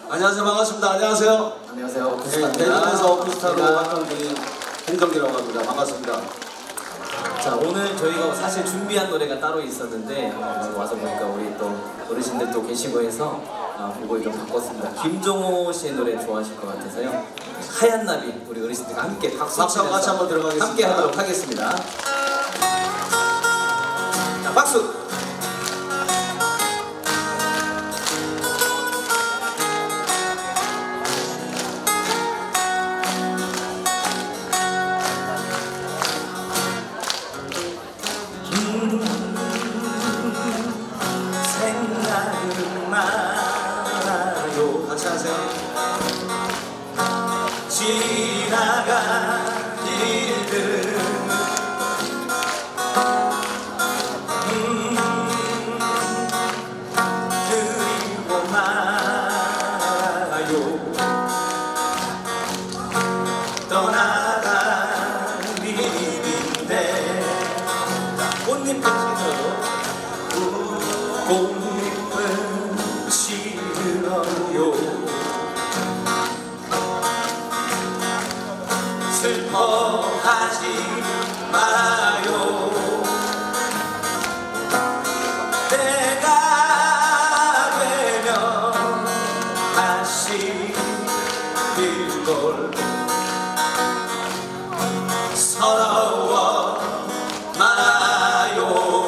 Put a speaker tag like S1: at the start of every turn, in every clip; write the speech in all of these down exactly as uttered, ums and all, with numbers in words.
S1: 안녕하세요. 반갑습니다. 안녕하세요.
S2: 안녕하세요.
S1: 오크스타입니다. 네, 대전에서 오크스타로 활동 중인 홍정기라고 합니다. 반갑습니다.
S2: 자, 오늘 저희가 사실 준비한 노래가 따로 있었는데 어, 와서 보니까 우리 또 어르신들 또 계시고 해서 어, 곡을 좀 바꿨습니다. 김종호 씨의 노래 좋아하실 것 같아서요. 하얀 나비 우리 어르신들과 함께 박수
S1: 박수
S2: 치면서
S1: 같이 한번 들어가겠습니다.
S2: 함께 하도록 하겠습니다. 자, 박수!
S1: 같이 하세요.
S2: 지나간 일들 음, 그리고 말아요. 떠나간 일인데 꽃잎은 시들어도 꽃잎은 시들어요. 슬퍼하지 말아요. 때가 되면 다시 빌걸. 서러워 말아요.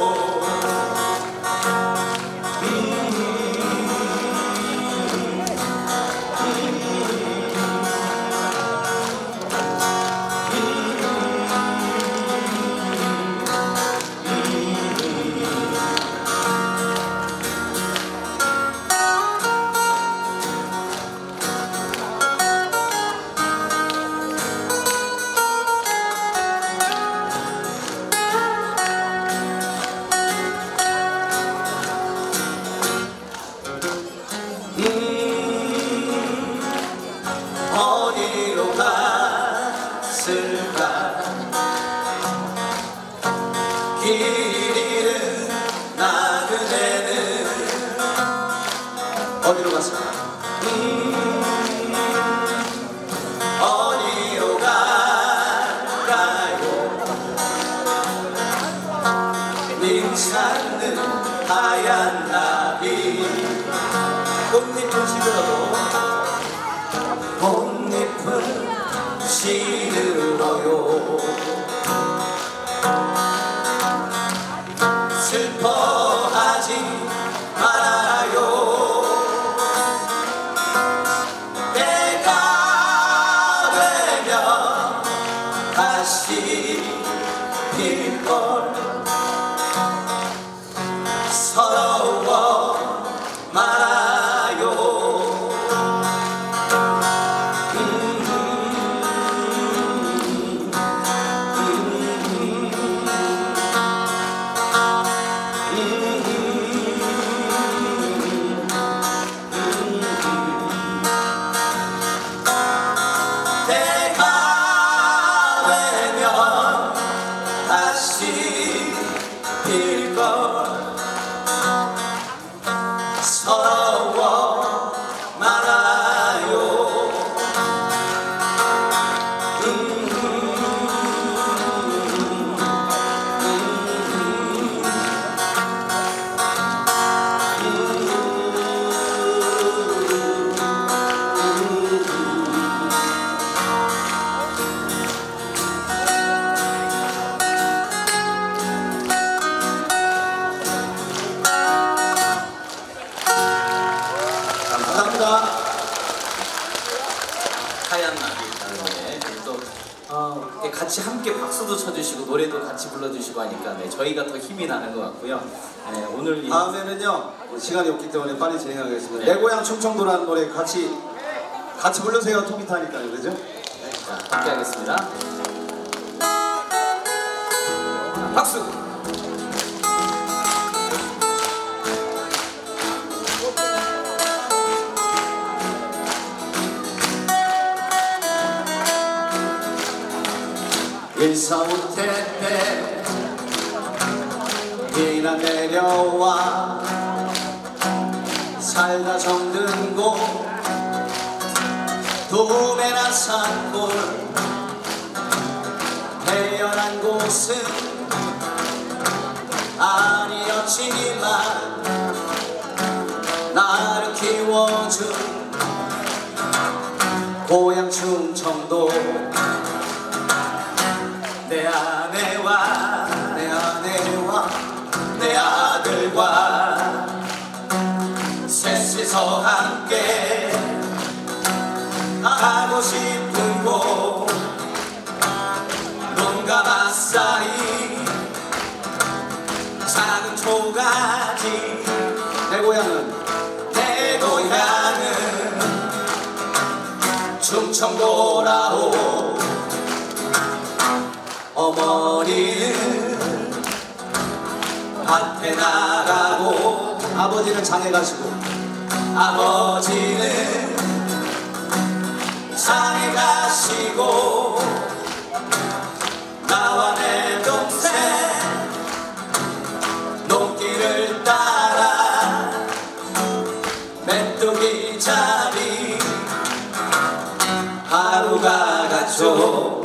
S2: 음, 음, 어디로 갔을까. 길 잃은 나그네는
S1: 어디로 갔을까?
S2: 음, 어디로 갈까요. 닝찾는 하얀 나비 꽃잎은 시들어도 꽃잎은 시들어요. 슬퍼하지 말아요. 때가 되면 다시 필걸. 서러워 말아요. 음, 음, 음, 때가 되면 다시 필걸. 서러워 말아요. 음,
S1: 감사합니다.
S2: 하얀 나비라는 노래. 또 어, 이렇게 같이 함께 박수도 쳐주시고 노래도 같이 불러주시고 하니까 네, 저희가 더 힘이 나는 것 같고요. 네, 오늘 이
S1: 다음에는요, 시간이 없기 때문에 빨리 진행하겠습니다.
S2: 네.
S1: 내 고향 충청도라는 노래 같이 같이 부르세요. 톡이 타니까요, 그죠?
S2: 자, 함께 하겠습니다. 박수!
S1: 일사후퇴 비나 내려와 살다 정든 곳 도매나 산골 태어난 곳은 아니었지만 나를 키워준 고향 충청도 내 아내와 내 아내와 내 아들과 셋이서 함께 가고 싶은 곳 논과 밭사이 작은 초가지 내 고향은 내 고향은 충청도라오 어머니는 밭에 나가고 아버지는 장에 가시고 아버지는 장에 가시고 나와 내 동생 농길을 따라 메뚜기 자리 하루가 갔죠.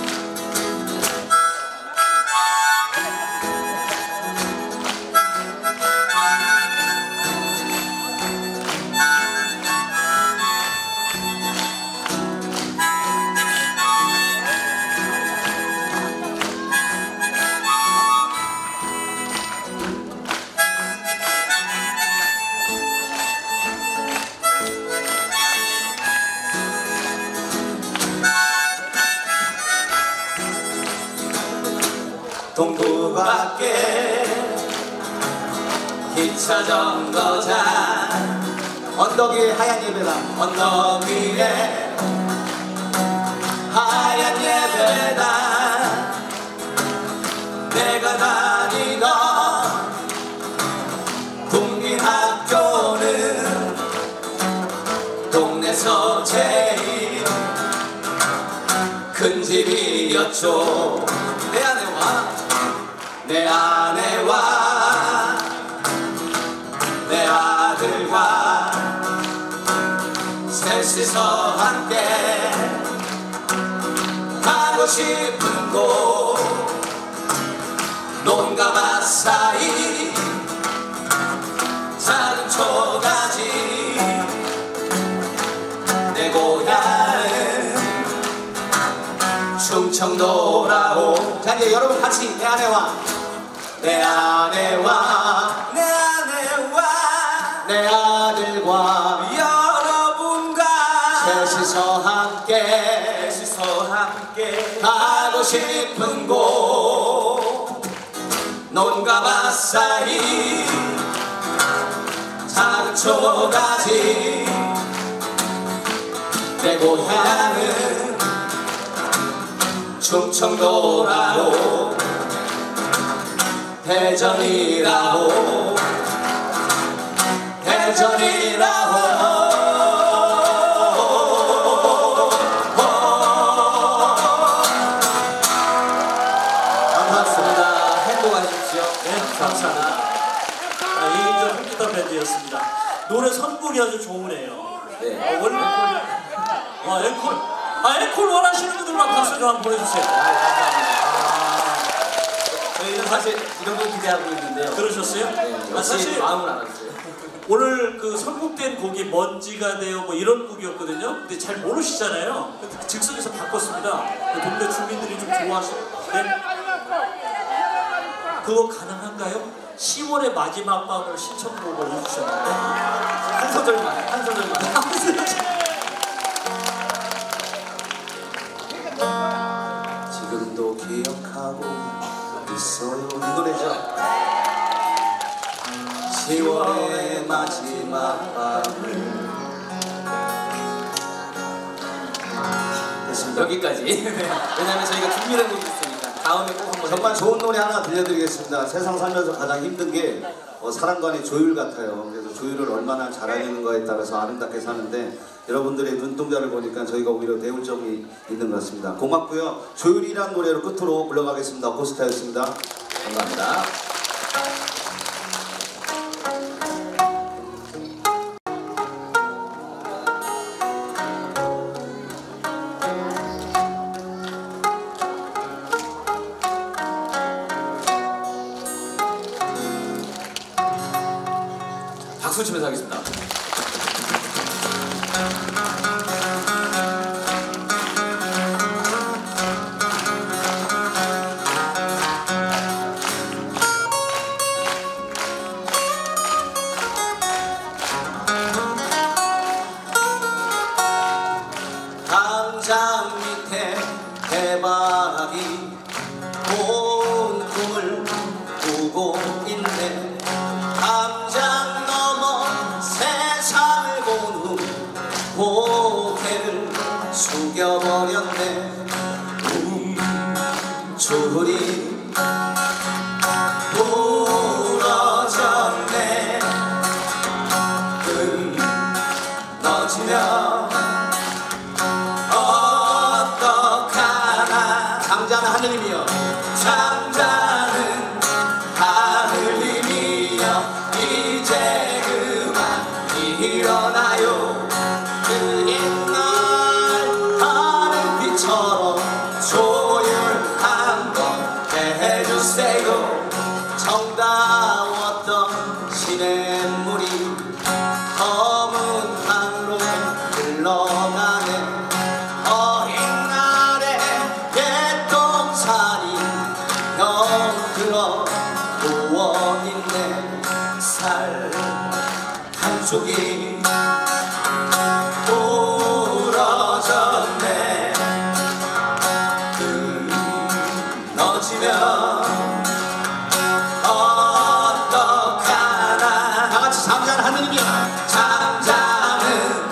S1: 동부밖에 기차 정거장 언덕 위에 하얀 예배당 언덕 위에 하얀 예배당 내가 다니던 국민학교는 동네에서 제일 큰 집이었죠. 내 아내와 내 아내와 내 아들과 셋이서 함께 가고 싶은 곳 논과 밭사이 작은 초가지 내 고향은 충청도라고. 자 이제 여러분 같이 내 아내와 내 아내와 내 아내와 내 아들과 여러분과 셋이서 함께 셋이서 함께 가고 싶은 곳 논과 밭사이 작은 초가지 내 고향은 충청도라고 대전이라고 대전이라고 반갑습니다. 행복하십시오.
S3: 네, 감사합니다. 아, 이인조 컴퓨터 밴드였습니다. 노래 선곡이 아주 좋으네요.
S2: 네.
S3: 아, 원래 아, 앵콜. 아, 앵콜 원하시는 분들만 박수 좀 한번 보내주세요.
S2: 아, 감사합니다. 아, 저희는 사실 이런 걸 기대하고 있는데요.
S3: 그러셨어요?
S2: 네,
S3: 아,
S2: 역시
S3: 사실
S2: 마음을 알았어요.
S3: 오늘 그 선곡된 곡이 먼지가 되어 뭐 이런 곡이었거든요. 근데 잘 모르시잖아요. 근데 즉석에서 바꿨습니다. 동네 주민들이 좀 좋아하시고. 네? 그거 가능한가요? 시월의 마지막 밤을 신청곡을 해주셨는데
S2: 한 소절만, 한 소절만. 지금도 기억하고 있어요. 이 노래죠. 시월의 마지막 밤을. 됐습니다. 여기까지. 왜냐면 저희가 준비된 곡이 있으니까 다음에 꼭 한번.
S1: 정말 좋은 노래 하나 들려드리겠습니다. 세상 살면서 가장 힘든 게 어, 사랑관의 조율 같아요. 그래서 조율을 얼마나 잘하는 거에 따라서 아름답게 사는데 여러분들의 눈동자를 보니까 저희가 오히려 배울 점이 있는 것 같습니다. 고맙고요. 조율이란 노래로 끝으로 불러가겠습니다. 고스타였습니다.
S2: 감사합니다. 박수 치면서 하겠습니다.
S1: 담장 밑에 해바라기 고운 꿈을 꾸고 있네. 담장 넘어 세상을 본 후 고개를 숙여버렸네. 움줄이 부러졌네. 금 너지며 잠자는 하느님이여, 잠자는 하느님이여, 이제 그만 일어나요. 그 옛날 하늘빛처럼 조율 한번 해주세요. 정다웠던 시냇물이 검은 강으로 흘러가네. 들어 누워있네. 살 한쪽이 부러졌네. 금 너지면 어떡하나. 다같이 잠자는 하느님이여, 잠자는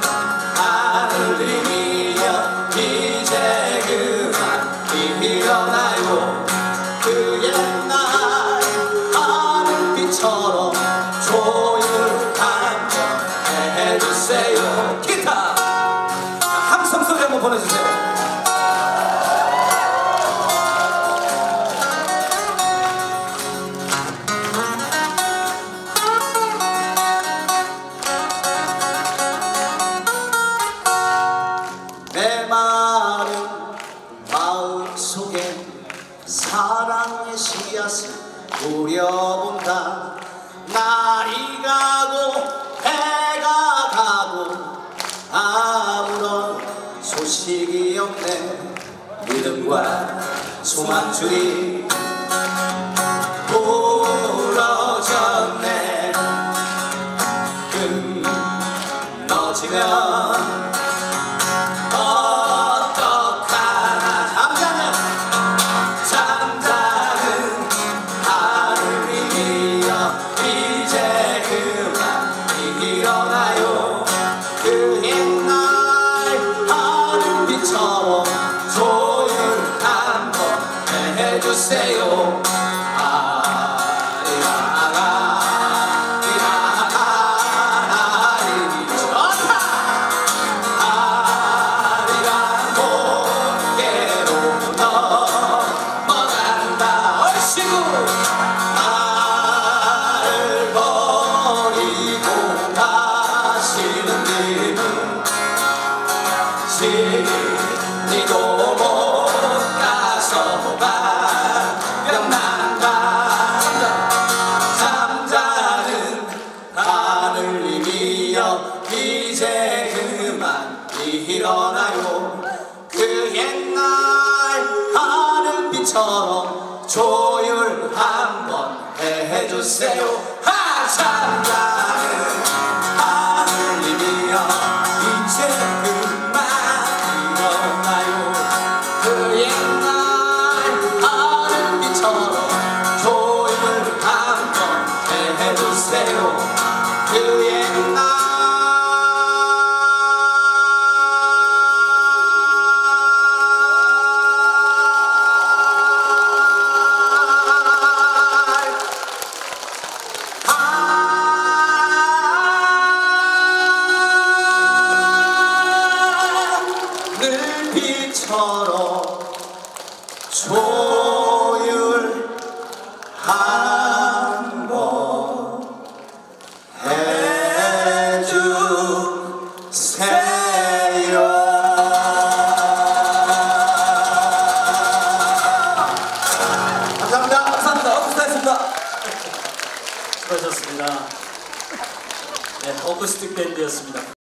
S1: 하느님이여, 이제 그만 일어나요. 그 옛날 하늘빛처럼 조율 한번 해주세요. 기타 함성 소리 한번 보내주세요. 내 마른 마음속에 사랑의 씨앗을 뿌려본다. 날이 가고 해가 가고 아무런 소식이 없네. 믿음과 소망줄이 부러졌네. 금 너지면 그 옛날 하늘빛처럼 조율 한번 해주세요. 아리라가 리라가 좋다. 아리가 고개로 넘어간다. 얼씨구 나를 버리고 가시는 님은 진리도 못 가서 발병난다. 잠자는 하늘님이여, 이제 그만 일어나요. 그 옛날 하늘빛처럼 조율 한번 해주세요. 하! 잠자는 하늘님이여, 이제 그만 일어나요. 그 옛날 하늘빛처럼 조율 한번 해주세요. 그 옛날 하늘빛처럼 조율 한번 해주세요. 감사합니다. 감사합니다. 수고하셨습니다.
S3: 수고하셨습니다. 네, 어쿠스틱 밴드였습니다.